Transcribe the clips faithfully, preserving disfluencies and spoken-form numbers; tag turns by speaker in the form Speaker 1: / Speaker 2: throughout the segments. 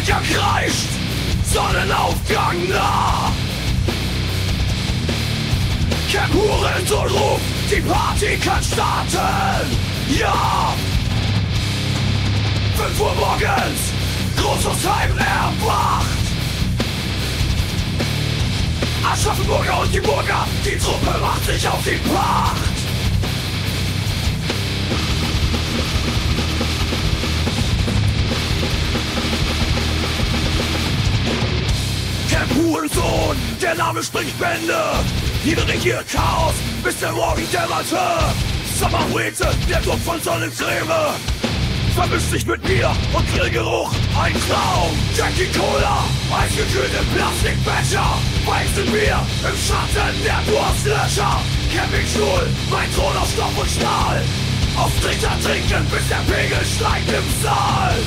Speaker 1: Wecker kreischt, Sonnenaufgang nah. Camp Hurensohn ruft, die Party kann starten. Ja! Fünf Uhr morgens, Großhofsheim erwacht. Aschaffenburger und die Burger, die Truppe macht sich auf die Pacht. Camp Hurensohn, der Name springt Bände. Hier regiert Chaos, bis der Morgen dämmerte. Sommerbreze, der Druck von Sonnencreme vermischt sich mit Bier und Grillgeruch, ein Traum. Jackie Cola, eisgekühlte Plastikbecher, Weizenbier im Schatten der Durstlöcher. Campingstuhl, mein Thron aus Stoff und Stahl. Auf Trichter trinken, bis der Pegel steigt im Saal.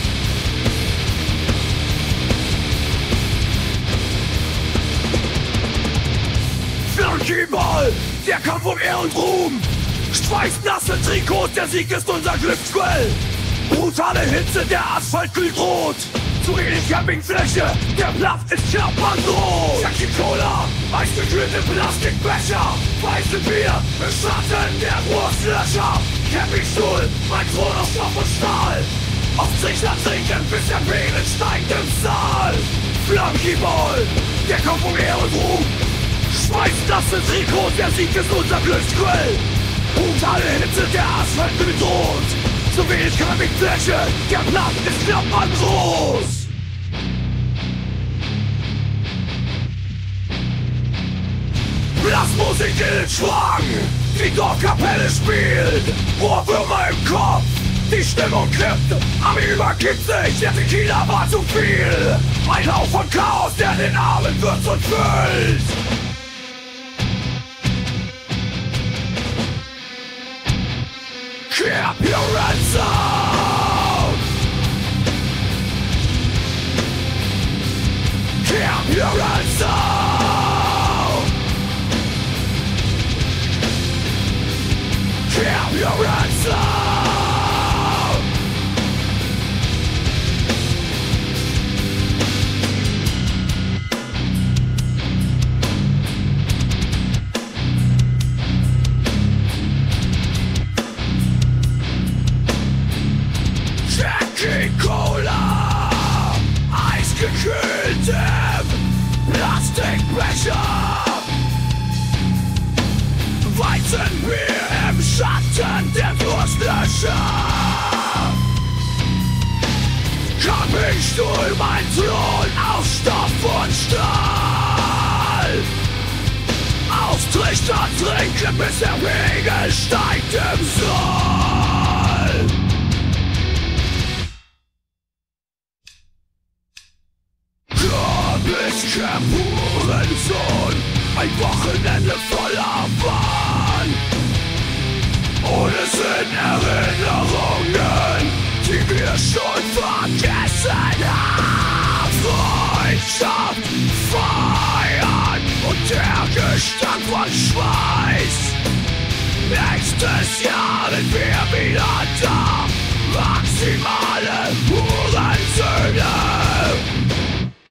Speaker 1: Flunkyball, der Kampf um Ehr und Ruhm. Schweißnasse Trikots, der Sieg ist unser Glücksquell. Brutale Hitze, der Asphalt glüht rot. Zu wenig Campingfläche, der Platz ist klappernrot. Jackie Cola, eisgekühlte Plastikbecher, Weizenbier im Schatten der Durstlöcher. Campingstuhl, mein Thron aus Stoff und Stahl. Auf Trichter trinken, bis der Pegel steigt im Saal. Flunkyball, der Kampf um Ehr und Ruhm. Schweißnasse Trikots, der Sieg ist unser Glücksquell. Brutale Hitze, der Asphalt glüht rot. Zu wenig Campingfläche, der Platz ist klapperngroß. Blasmusik in den Schwang, die Dorfkapelle spielt. Ohrwürmer im Kopf, die Stimmung kippt. Ami übergibt sich, der Tequila war zu viel. Ein Hauch von Chaos, der den Abend würzt und füllt. Keep your hands up. Keep your hands up. Keep your hands up. Jackie Cola, eisgekühltem Plastikbecher, Weizenbier im Schatten der Durstlöcher. Campingstuhl, mein Thron aus Stoff und Stahl. Auf Trichter trinken, bis der Pegel steigt im Saal. Camp Hurensohn, ein Wochenende voller Wahn. Ohne Sinn Erinnerungen, die wir schon vergessen haben. Freundschaft, Feiern und der Gestank von Schweiß. Nächstes Jahr sind wir wieder da, maximale Hurensöhne.